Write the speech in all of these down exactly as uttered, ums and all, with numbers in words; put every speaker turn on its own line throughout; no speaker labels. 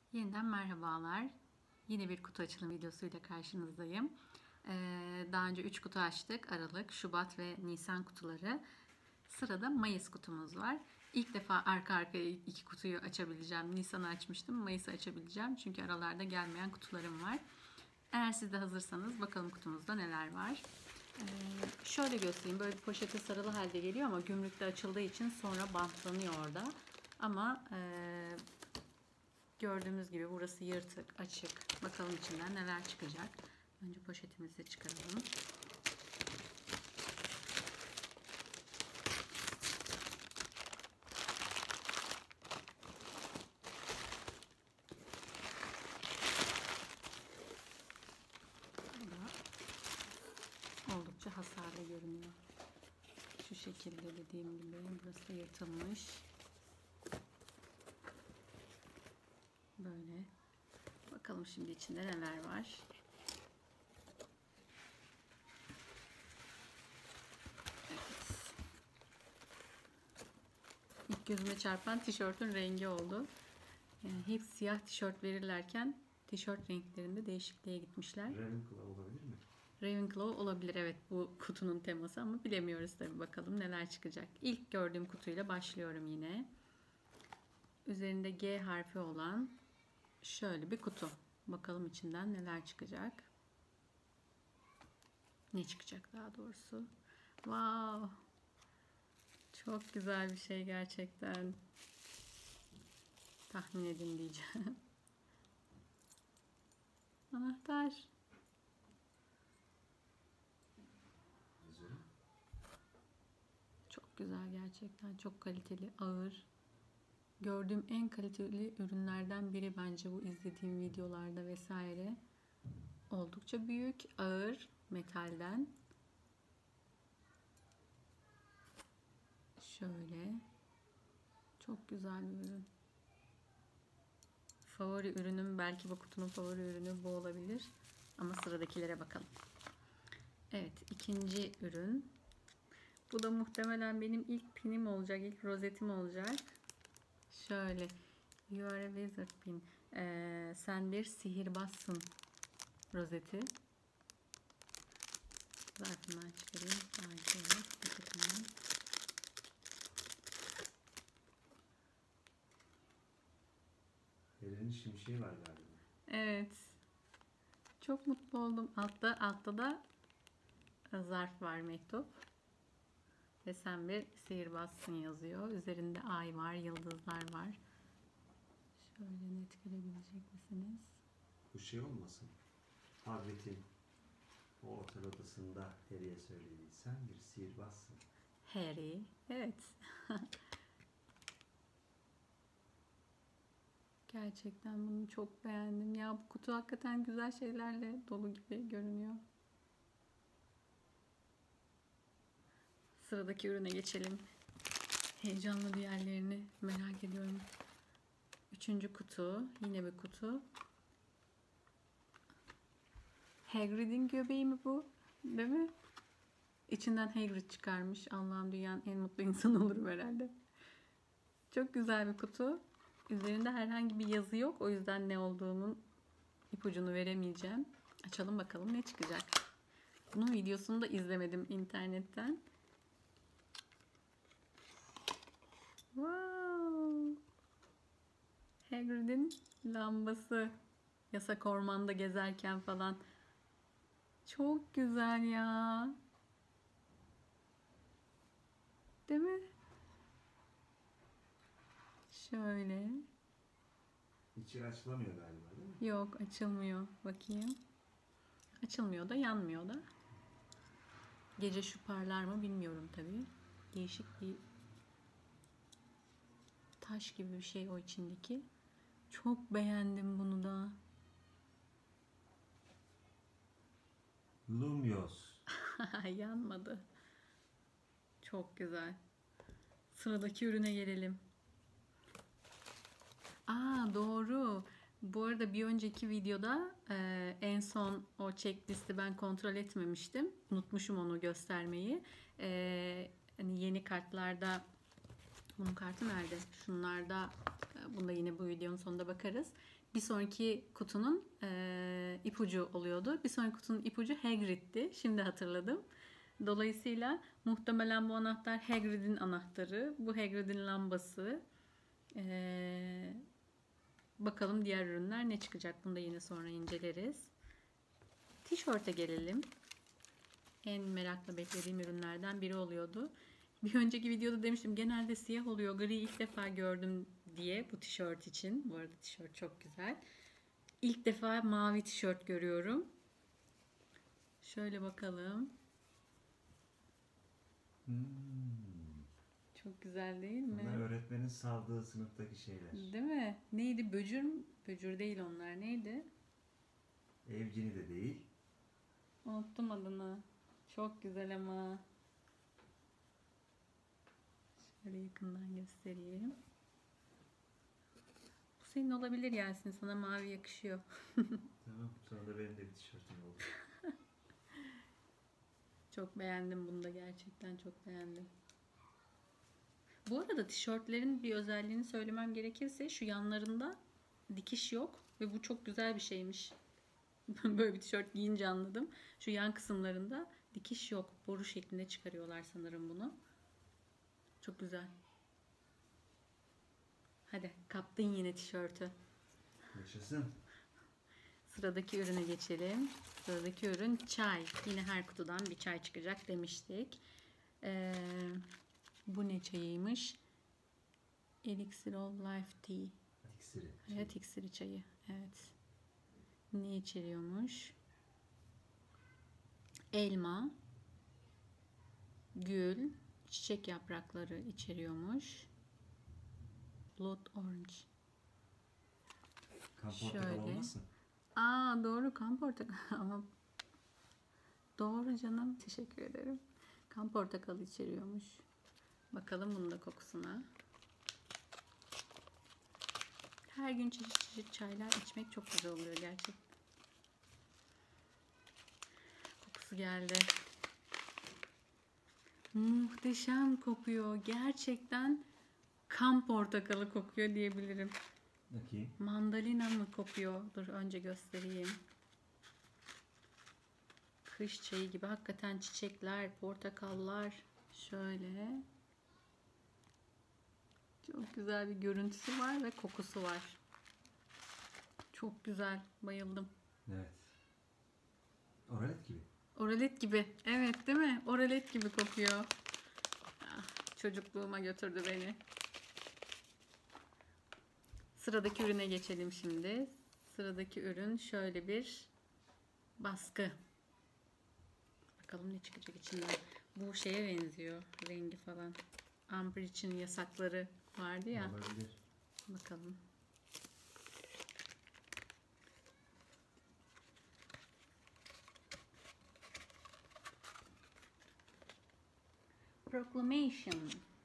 Yeniden merhabalar. Yine bir kutu açılım videosuyla karşınızdayım. Ee, daha önce üç kutu açtık. Aralık, Şubat ve Nisan kutuları. Sırada Mayıs kutumuz var. İlk defa arka arkaya iki kutuyu açabileceğim. Nisan'ı açmıştım, Mayıs'ı açabileceğim. Çünkü aralarda gelmeyen kutularım var. Eğer siz de hazırsanız bakalım kutumuzda neler var. Ee, şöyle göstereyim. Böyle bir poşete sarılı halde geliyor ama gümrükte açıldığı için sonra bantlanıyor orada. Ama e, gördüğümüz gibi burası yırtık, açık. Bakalım içinden neler çıkacak. Önce poşetimizi çıkaralım. Oldukça hasarlı görünüyor. Şu şekilde dediğim gibi burası yırtılmış. Böyle. Bakalım şimdi içinde neler var. Evet. İlk gözüme çarpan tişörtün rengi oldu. Yani hep siyah tişört verirlerken tişört renklerinde değişikliğe gitmişler.
Ravenclaw olabilir mi?
Ravenclaw olabilir, evet, bu kutunun teması ama bilemiyoruz tabii, bakalım neler çıkacak. İlk gördüğüm kutuyla başlıyorum yine. Üzerinde G harfi olan şöyle bir kutu. Bakalım içinden neler çıkacak. Ne çıkacak daha doğrusu. Wow! Çok güzel bir şey gerçekten. Tahmin edin diyeceğim. Anahtar. Çok güzel gerçekten. Çok kaliteli, ağır. Gördüğüm en kaliteli ürünlerden biri bence bu izlediğim videolarda vesaire. Oldukça büyük, ağır, metalden. Şöyle. Çok güzel bir ürün. Favori ürünüm, belki bu kutunun favori ürünü bu olabilir. Ama sıradakilere bakalım. Evet, ikinci ürün. Bu da muhtemelen benim ilk pinim olacak, ilk rozetim olacak. Şöyle. You are a wizard pin. Ee, sen bir sihirbazsın rozeti. Zarfından çıkarayım. Şöyle. Paketinden.
Elinin şimşeği var galiba.
Evet. Çok mutlu oldum. Altta, altta da zarf var, mektup. Ve sen bir sihirbazsın yazıyor. Üzerinde ay var, yıldızlar var. Şöyle net görebilecek misiniz?
Bu şey olmasın? Hagrid'in o otel odasında Harry'e söylediği, sen bir sihirbazsın.
Harry. Evet. Gerçekten bunu çok beğendim. Ya bu kutu hakikaten güzel şeylerle dolu gibi görünüyor. Sıradaki ürüne geçelim. Heyecanlı diğerlerini merak ediyorum. Üçüncü kutu. Yine bir kutu. Hagrid'in göbeği mi bu? Değil mi? İçinden Hagrid çıkarmış. Allah'ım, dünyanın en mutlu insanı olurum herhalde. Çok güzel bir kutu. Üzerinde herhangi bir yazı yok. O yüzden ne olduğunun ipucunu veremeyeceğim. Açalım bakalım ne çıkacak. Bunun videosunu da izlemedim internetten. Wow! Hagrid'in lambası. Yasak ormanda gezerken falan. Çok güzel ya. Değil mi? Şöyle.
İçi açılamıyor galiba, değil mi?
Yok, açılmıyor. Bakayım. Açılmıyor da yanmıyor da. Gece şu parlar mı bilmiyorum tabii. Değişik bir taş gibi bir şey o içindeki. Çok beğendim bunu da.
Lumios.
Yanmadı. Çok güzel. Sıradaki ürüne gelelim. Aa, doğru. Bu arada bir önceki videoda e, en son o checklisti ben kontrol etmemiştim. Unutmuşum onu göstermeyi. E, hani yeni kartlarda, bunun kartı nerede? Şunlarda Bunda da yine bu videonun sonunda bakarız. Bir sonraki kutunun e, ipucu oluyordu. Bir sonraki kutunun ipucu Hagrid'ti. Şimdi hatırladım. Dolayısıyla muhtemelen bu anahtar Hagrid'in anahtarı. Bu Hagrid'in lambası. Ee, bakalım diğer ürünler ne çıkacak. Bunu da yine sonra inceleriz. Tişörte gelelim. En merakla beklediğim ürünlerden biri oluyordu. Bir önceki videoda demiştim genelde siyah oluyor. Gri ilk defa gördüm diye bu tişört için. Bu arada tişört çok güzel. İlk defa mavi tişört görüyorum. Şöyle bakalım.
Hmm.
Çok güzel değil mi?
Bunlar öğretmenin saldığı sınıftaki şeyler.
Değil mi? Neydi? Böcür mü? Böcür değil onlar. Neydi?
Evcini de değil.
Unuttum adını. Çok güzel ama. Şöyle yakından göstereyim. Bu senin olabilir Yasin. Sana mavi yakışıyor.
Tamam. Sonra da benim de bir tişörtüm oldu.
Çok beğendim bunu da. Gerçekten çok beğendim. Bu arada tişörtlerin bir özelliğini söylemem gerekirse şu yanlarında dikiş yok. Ve bu çok güzel bir şeymiş. Böyle bir tişört giyince anladım. Şu yan kısımlarında dikiş yok. Boru şeklinde çıkarıyorlar sanırım bunu. Çok güzel. Hadi kaptın yine tişörtü.
Yaşasın.
Sıradaki ürüne geçelim. Sıradaki ürün çay. Yine her kutudan bir çay çıkacak demiştik. Ee, bu ne çayıymış? Elixir of Life Tea.
İksiri.
Hayat iksiri çayı. Evet. Ne içeriyormuş? Elma, gül, çiçek yaprakları içeriyormuş. Blood orange.
Kan portakal
Şöyle.
olmasın?
Aa doğru, kan portakal ama doğru canım, teşekkür ederim. Kan portakalı içeriyormuş. Bakalım bunun da kokusuna. Her gün çeşit çeşit çaylar içmek çok güzel oluyor gerçekten. Kokusu geldi. Muhteşem kokuyor. Gerçekten kan portakalı kokuyor diyebilirim.
Bakayım.
Mandalina mı kokuyor? Dur önce göstereyim. Kış çayı gibi hakikaten çiçekler, portakallar. Şöyle. Çok güzel bir görüntüsü var ve kokusu var. Çok güzel. Bayıldım.
Evet. Oralet gibi.
Oralet gibi. Evet değil mi? Oralet gibi kokuyor. Ah, çocukluğuma götürdü beni. Sıradaki ürüne geçelim şimdi. Sıradaki ürün şöyle bir baskı. Bakalım ne çıkacak içinden. Bu şeye benziyor. Rengi falan. Umbridge'in yasakları vardı ya.
Olabilir.
Bakalım. Proclamation.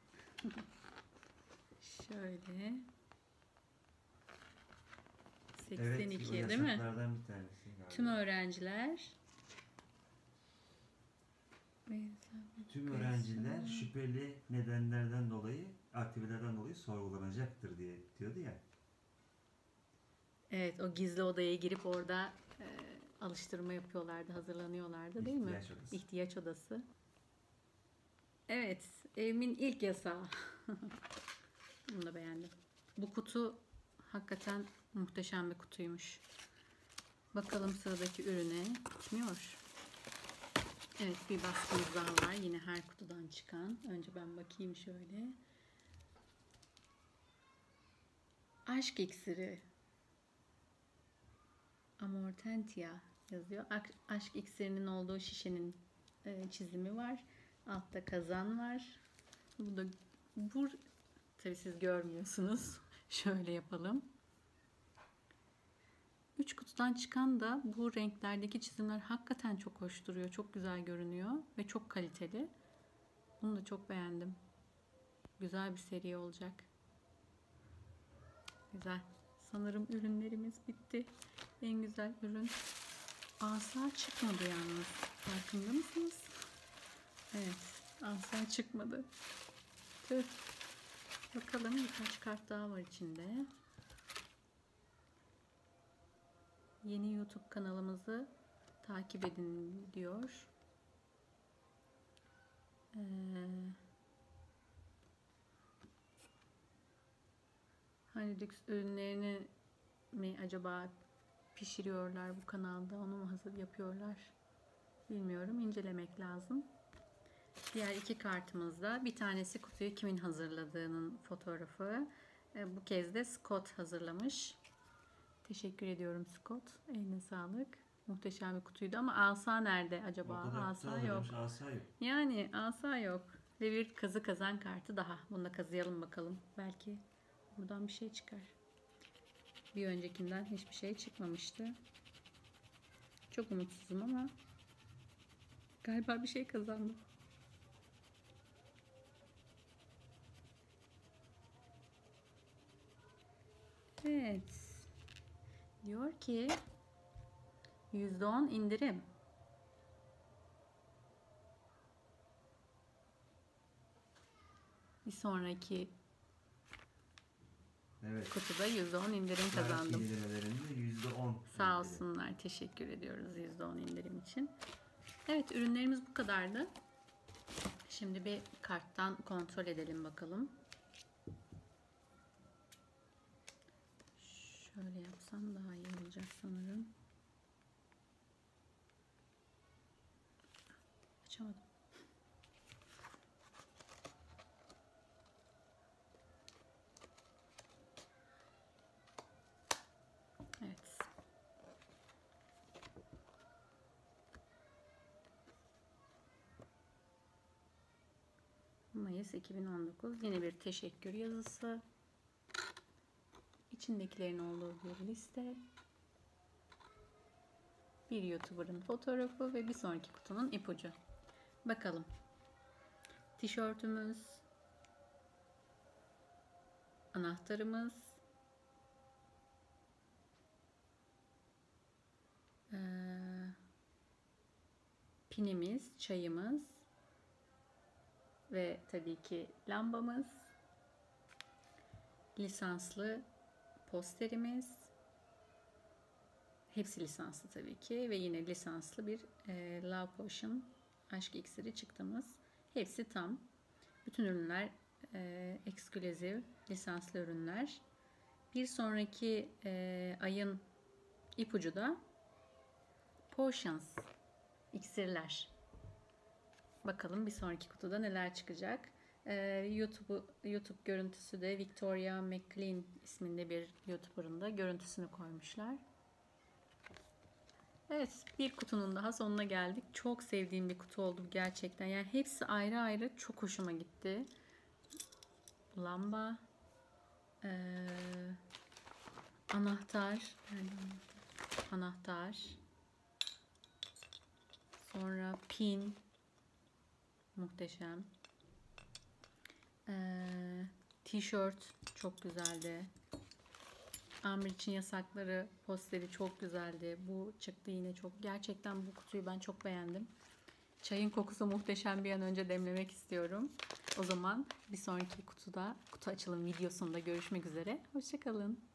Şöyle. seksen iki
evet,
değil mi?
yasaklardan bir tanesi galiba.
Tüm öğrenciler
Tüm öğrenciler şüpheli nedenlerden dolayı, aktivitelerden dolayı sorgulanacaktır diye diyordu ya.
Evet, o gizli odaya girip orada e, alıştırma yapıyorlardı, hazırlanıyorlardı değil mi?
İhtiyaç odası.
İhtiyaç odası. Evet, evimin ilk yasağı. Bunu da beğendim. Bu kutu hakikaten muhteşem bir kutuymuş. Bakalım sıradaki ürüne. Bitmiyor. Evet, bir baskımız daha var. Yine her kutudan çıkan. Önce ben bakayım şöyle. Aşk iksiri. Amortentia yazıyor. Aşk iksirinin olduğu şişenin e, çizimi var. Altta kazan var. Bu da bu tabii siz görmüyorsunuz. Şöyle yapalım. Üç kutudan çıkan da bu renklerdeki çizimler hakikaten çok hoş duruyor. Çok güzel görünüyor ve çok kaliteli. Bunu da çok beğendim. Güzel bir seri olacak. Güzel. Sanırım ürünlerimiz bitti. En güzel ürün. Asa çıkmadı yalnız. Farkında mısınız? Evet. Asa çıkmadı. Tüh. Bakalım, birkaç kart daha var içinde. Yeni YouTube kanalımızı takip edin diyor. Ee, hani lüks ürünlerini mi acaba pişiriyorlar bu kanalda, onu mu hazır yapıyorlar bilmiyorum, incelemek lazım. Diğer iki kartımızda bir tanesi kutuyu kimin hazırladığının fotoğrafı. Ee, bu kez de Scott hazırlamış. Teşekkür ediyorum Scott. Eline sağlık. Muhteşem bir kutuydu ama asa nerede acaba? Asa yok.
Asa yok.
Yani asa yok. Ve bir kazı kazan kartı daha. Bunu da kazıyalım bakalım. Belki buradan bir şey çıkar. Bir öncekinden hiçbir şey çıkmamıştı. Çok umutsuzum ama galiba bir şey kazandım. Evet. Diyor ki yüzde on indirim. Bir sonraki
Evet.
kutuda yüzde on indirim kazandım.
Belki liralarında yüzde on.
Sağ olsunlar. Teşekkür ediyoruz yüzde on indirim için. Evet, ürünlerimiz bu kadardı. Şimdi bir karttan kontrol edelim bakalım. Şöyle yapsam daha iyi olacak sanırım. Açamadım. Evet. Mayıs iki bin on dokuz. Yine bir teşekkür yazısı. İçindekilerin olduğu bir liste. Bir YouTuber'ın fotoğrafı ve bir sonraki kutunun ipucu. Bakalım. Tişörtümüz, anahtarımız, ee, pinimiz, çayımız ve tabii ki lambamız, lisanslı posterimiz, hepsi lisanslı tabii ki ve yine lisanslı bir e, Love Potion aşk iksiri çıktığımız, hepsi tam. Bütün ürünler e, ekskluziv lisanslı ürünler. Bir sonraki e, ayın ipucu da Potions, iksirler. Bakalım bir sonraki kutuda neler çıkacak. Ee, YouTube YouTube görüntüsü de Victoria McLean isminde bir YouTuber'ın da görüntüsünü koymuşlar. Evet, bir kutunun daha sonuna geldik. Çok sevdiğim bir kutu oldu gerçekten. Yani hepsi ayrı ayrı çok hoşuma gitti. Lamba, ee, anahtar, yani anahtar, sonra pin, muhteşem. Ee, tişört çok güzeldi. Amr için yasakları posteri çok güzeldi. Bu çıktı yine çok. Gerçekten bu kutuyu ben çok beğendim. Çayın kokusu muhteşem, bir an önce demlemek istiyorum. O zaman bir sonraki kutuda, kutu açılım videosunda görüşmek üzere. Hoşça kalın.